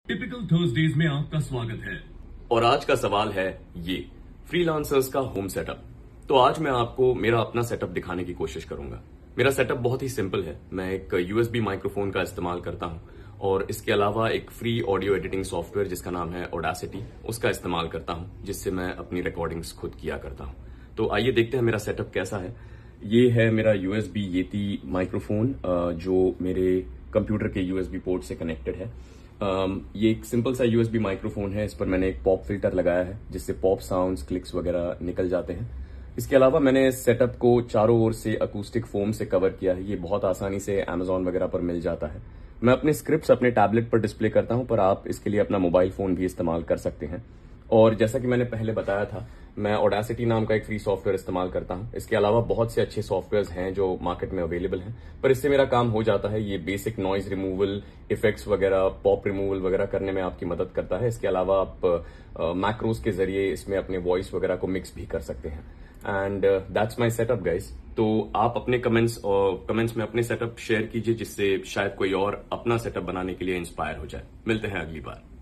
Typical Thursdays में आपका स्वागत है। और आज का सवाल है ये फ्रीलांसर्स का होम सेटअप। तो आज मैं आपको मेरा अपना सेटअप दिखाने की कोशिश करूंगा। मेरा सेटअप बहुत ही सिंपल है। मैं एक यूएसबी माइक्रोफोन का इस्तेमाल करता हूं और इसके अलावा एक फ्री ऑडियो एडिटिंग सॉफ्टवेयर जिसका नाम है ऑडासिटी, उसका इस्तेमाल करता हूं, जिससे मैं अपनी रिकॉर्डिंग्स खुद किया करता हूं। तो आइए देखते हैं मेरा सेटअप कैसा है। ये है मेरा यूएसबी येती माइक्रोफोन जो मेरे कंप्यूटर के यूएसबी पोर्ट से कनेक्टेड है। ये एक सिंपल सा यूएसबी माइक्रोफोन है। इस पर मैंने एक पॉप फिल्टर लगाया है जिससे पॉप साउंड्स, क्लिक्स वगैरह निकल जाते हैं। इसके अलावा मैंने सेटअप को चारों ओर से अकूस्टिक फोम से कवर किया है। ये बहुत आसानी से Amazon वगैरह पर मिल जाता है। मैं अपने स्क्रिप्ट्स अपने टैबलेट पर डिस्प्ले करता हूं, पर आप इसके लिए अपना मोबाइल फोन भी इस्तेमाल कर सकते हैं। और जैसा कि मैंने पहले बताया था, मैं ऑडासिटी नाम का एक फ्री सॉफ्टवेयर इस्तेमाल करता हूं। इसके अलावा बहुत से अच्छे सॉफ्टवेयर्स हैं जो मार्केट में अवेलेबल हैं, पर इससे मेरा काम हो जाता है। ये बेसिक नॉइज रिमूवल, इफेक्ट्स वगैरह, पॉप रिमूवल वगैरह करने में आपकी मदद करता है। इसके अलावा आप मैक्रोस के जरिए इसमें अपने वॉइस वगैरह को मिक्स भी कर सकते हैं। And that's my setup guys. तो आप अपने कमेंट्स में अपने सेटअप शेयर कीजिए, जिससे शायद कोई और अपना सेटअप बनाने के लिए इंस्पायर हो जाए। मिलते हैं अगली बार।